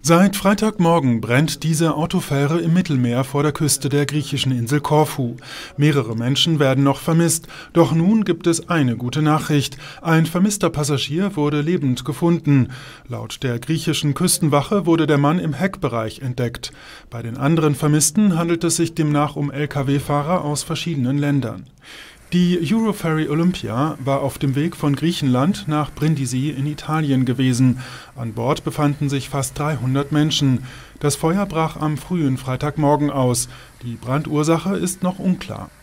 Seit Freitagmorgen brennt diese Autofähre im Mittelmeer vor der Küste der griechischen Insel Korfu. Mehrere Menschen werden noch vermisst, doch nun gibt es eine gute Nachricht. Ein vermisster Passagier wurde lebend gefunden. Laut der griechischen Küstenwache wurde der Mann im Heckbereich entdeckt. Bei den anderen Vermissten handelt es sich demnach um Lkw-Fahrer aus verschiedenen Ländern. Die Euroferry Olympia war auf dem Weg von Griechenland nach Brindisi in Italien gewesen. An Bord befanden sich fast 300 Menschen. Das Feuer brach am frühen Freitagmorgen aus. Die Brandursache ist noch unklar.